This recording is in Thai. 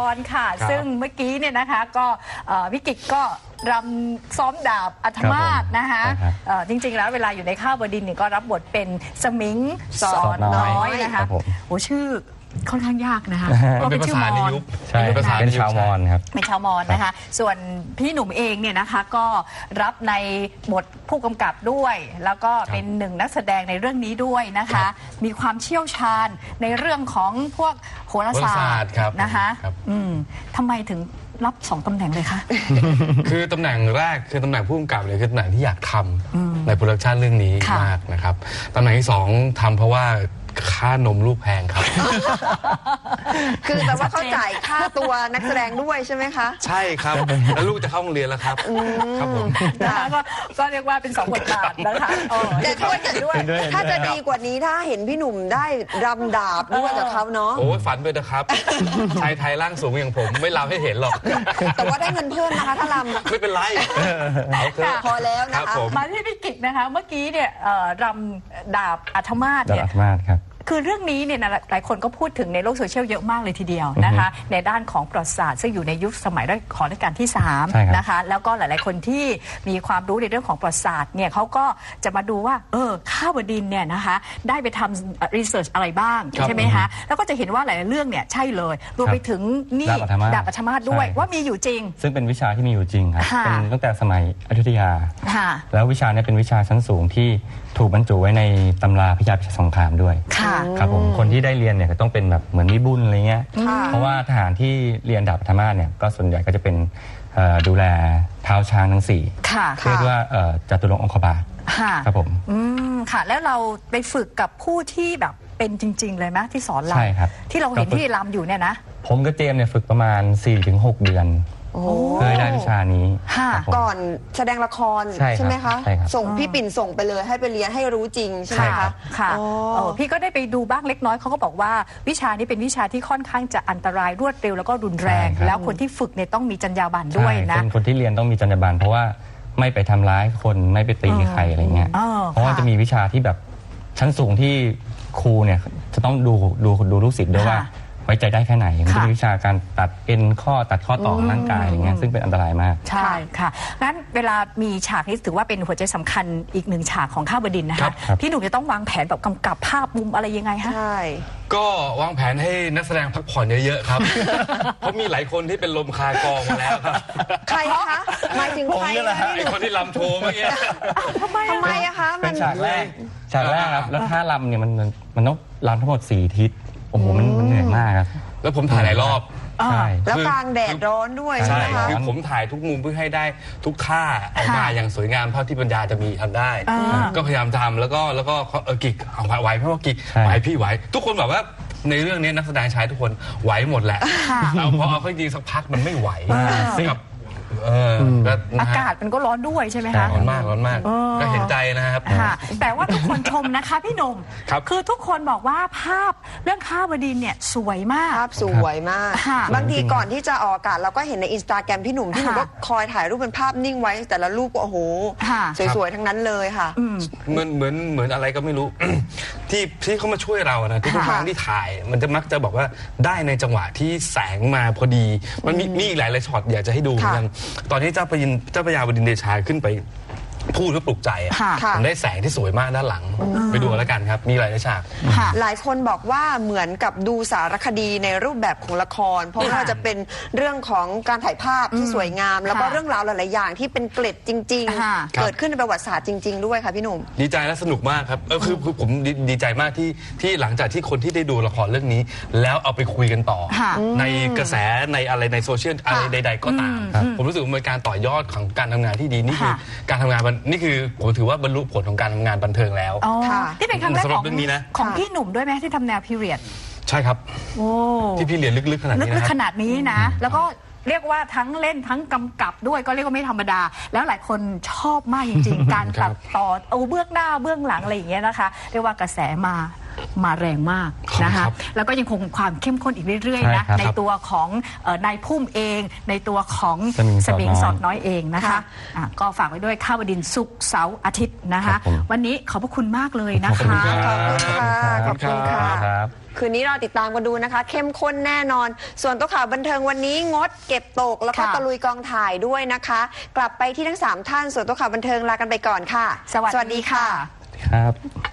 รค่ะซึ่งเมื่อกี้เนี่ยนะคะก็พี่กิจก็รำซ้อมดาบอัธมาศนะคะจริงๆแล้วเวลาอยู่ในข้าวบดินทร์เนี่ยก็รับบทเป็นสมิงสอดน้อยนะคะโอ้ชื่อค่อนข้างยากนะคะก็เป็นชื่อมอญเป็นชาวมอญครับเป็นชาวมอญนะคะส่วนพี่หนุ่มเองเนี่ยนะคะก็รับในบทผู้กำกับด้วยแล้วก็เป็นหนึ่งนักแสดงในเรื่องนี้ด้วยนะคะมีความเชี่ยวชาญในเรื่องของพวกโหราศาสตร์นะคะทำไมถึงรับ2 ตำแหน่งเลยคะคือตำแหน่งแรกคือตำแหน่งผู้กำกับเลยคือตำแหน่งที่อยากทำในโปรดักชันเรื่องนี้มากนะครับตำแหน่งที่2ทำเพราะว่าค่านมลูกแพงครับคือแปลว่าเขาจ่ายค่าตัวนักแสดงด้วยใช่ไหมคะใช่ครับแล้วลูกจะเข้าโรงเรียนแล้วครับครับผมก็เรียกว่าเป็น2 บทบาทนะคะแต่ด้วยถ้าจะดีกว่านี้ถ้าเห็นพี่หนุ่มได้รำดาบด้วยกับเขาเนาะโอ้ฝันไปนะครับชายไทยร่างสูงอย่างผมไม่รำให้เห็นหรอกแต่ว่าได้เงินเพิ่มนะคะถ้ารำไม่เป็นไรพอแล้วนะคะมาที่พี่กิจนะคะเมื่อกี้เนี่ยรำดาบอัธมาศเนี่ยคือเรื่องนี้เนี่ยหลายคนก็พูดถึงในโลกโซเชียลเยอะมากเลยทีเดียวนะคะในด้านของประวัติศาสตร์ซึ่งอยู่ในยุคสมัยของรัชกาลที่3นะคะแล้วก็หลายๆคนที่มีความรู้ในเรื่องของประวัติศาสตร์เนี่ยเขาก็จะมาดูว่าข้าวบดินทร์เนี่ยนะคะได้ไปทำรีเสิร์ชอะไรบ้างใช่ไหมคะแล้วก็จะเห็นว่าหลายๆเรื่องเนี่ยใช่เลยรวมไปถึงนี่ดาบอัธมาศด้วยว่ามีอยู่จริงซึ่งเป็นวิชาที่มีอยู่จริงครับเป็นตั้งแต่สมัยอยุธยาแล้ววิชานี้เป็นวิชาชั้นสูงที่ถูกบรรจุไว้ในตำราพระยาพิชัยสงครามด้วยครับผมคนที่ได้เรียนเนี่ยก็ต้องเป็นแบบเหมือนวิบุลอะไรเงี้ยเพราะว่าทหารที่เรียนดาบอัธมาศเนี่ยก็ส่วนใหญ่ก็จะเป็นดูแลเท้าช้างทั้ง4เรียกว่าจตุรงค์องคบาทครับผมค่ะแล้วเราไปฝึกกับผู้ที่แบบเป็นจริงๆเลยไหมที่สอนเราที่เราเห็นที่รำอยู่เนี่ยนะผมกับเจมเนี่ยฝึกประมาณ 4-6 เดือนเพื่อได้วิชานี้ก่อนแสดงละครใช่ไหมคะส่งพี่ปิ่นส่งไปเลยให้ไปเรียนให้รู้จริงใช่ไหมคะค่ะพี่ก็ได้ไปดูบ้างเล็กน้อยเขาก็บอกว่าวิชานี้เป็นวิชาที่ค่อนข้างจะอันตรายรวดเร็วแล้วก็รุนแรงแล้วคนที่ฝึกเนี่ยต้องมีจรรยาบรรณด้วยนะคนที่เรียนต้องมีจรรยาบรรณเพราะว่าไม่ไปทำร้ายคนไม่ไปตีใครอะไรเงี้ยเพราะว่าจะมีวิชาที่แบบชั้นสูงที่ครูเนี่ยจะต้องดูลูกศิษย์ด้วยว่าไว้ใจได้แค่ไหนมันจะมีวิชาการตัดเอ็นข้อตัดข้อต่อร่างกายอย่างเงี้ยซึ่งเป็นอันตรายมากใช่ค่ะงั้นเวลามีฉากนี้ถือว่าเป็นหัวใจสำคัญอีก1 ฉากของข้าวบดินทร์นะคะพี่หนุ่มจะต้องวางแผนแบบกำกับภาพมุมอะไรยังไงฮะใช่ก็วางแผนให้นักแสดงพักผ่อนเยอะๆครับเพราะมีหลายคนที่เป็นลมคากองมาแล้วครับใครคะหมายถึงใครไอคนที่ลำโชว์เมื่อกี้ทำไมอะคะเป็นฉากแรกครับแล้วท่าลำเนี่ยมันต้องลำทั้งหมด4 ทิศโอ้โหมันเหนื่อยมากครับแล้วผมถ่ายหลายรอบแล้วกลางแดดร้อนด้วยใช่ไหมคะคือผมถ่ายทุกมุมเพื่อให้ได้ทุกท่าออกมาอย่างสวยงามเท่าที่ปัญญาจะมีทำได้ก็พยายามทำแล้วก็กิกไหวเพราะว่ากิกไหวพี่ไหวทุกคนแบบว่าในเรื่องนี้นักแสดงชายทุกคนไหวหมดแหละพอเอาเข้าจริงสักพักมันไม่ไหวกับอากาศมันก็ร้อนด้วยใช่ไหมคะร้อนมากก็เห็นใจนะครับแต่ว่าทุกคนชมนะคะพี่หนุ่มคือทุกคนบอกว่าภาพเรื่องข้าวบดินทร์เนี่ยสวยมากภาพสวยมากบางทีก่อนที่จะออกอากาศเราก็เห็นในInstagramพี่หนุ่มก็คอยถ่ายรูปเป็นภาพนิ่งไว้แต่ละรูปก็โอ้โหสวยๆทั้งนั้นเลยค่ะเหมือนอะไรก็ไม่รู้ที่เขามาช่วยเรานะทุกครั้งที่ถ่ายมันจะมักจะบอกว่าได้ในจังหวะที่แสงมาพอดีมันมีอีกหลายช็อตอยากจะให้ดูเหมือนกันตอนที่เจ้าพระยาบดินทร์เดชาขึ้นไปพูดเพื่อปลุกใจผมได้แสงที่สวยมากด้านหลังไปดูแล้วกันครับมีหลายฉากหลายคนบอกว่าเหมือนกับดูสารคดีในรูปแบบของละครเพราะว่าจะเป็นเรื่องของการถ่ายภาพที่สวยงามแล้วก็เรื่องราวหลายๆอย่างที่เป็นเกล็ดจริงๆเกิดขึ้นในประวัติศาสตร์จริงๆด้วยค่ะพี่หนุ่มดีใจและสนุกมากครับคือผมดีใจมากที่หลังจากที่คนที่ได้ดูละครเรื่องนี้แล้วเอาไปคุยกันต่อในกระแสในอะไรในโซเชียลอะไรใดๆก็ตามผมรู้สึกว่าเป็นการต่อยอดของการทำงานที่ดีนี่คือการทำงานนี่คือผมถือว่าบรรลุผลของการทำงานบันเทิงแล้วที่เป็นครั้งแรกของพี่หนุ่มด้วยไหมที่ทำแนวพีเรียดใช่ครับที่พี่เรียนลึกๆขนาดนี้ขนาดนี้นะแล้วก็เรียกว่าทั้งเล่นทั้งกำกับด้วยก็เรียกว่าไม่ธรรมดาแล้วหลายคนชอบมากจริงๆการตัดต่อเบื้องหน้าเบื้องหลังอะไรอย่างเงี้ยนะคะเรียกว่ากระแสมาแรงมากนะคะแล้วก็ยังคงความเข้มข้นอีกเรื่อยๆนะในตัวของนายพุ่มเองในตัวของสมิงสอดน้อยเองนะคะก็ฝากไว้ด้วยข้าวบดินทร์ศุกร์เสาร์อาทิตย์นะคะวันนี้ขอบพระคุณมากเลยนะคะขอบคุณค่ะคืนนี้เราติดตามกันดูนะคะเข้มข้นแน่นอน ส่วนตัวข่าวบันเทิงวันนี้งดเก็บตกแล้วก็ตะลุยกองถ่ายด้วยนะคะ กลับไปที่ทั้ง3ท่านส่วนตัวข่าวบันเทิงลากันไปก่อนค่ะสวัสดีค่ะครับ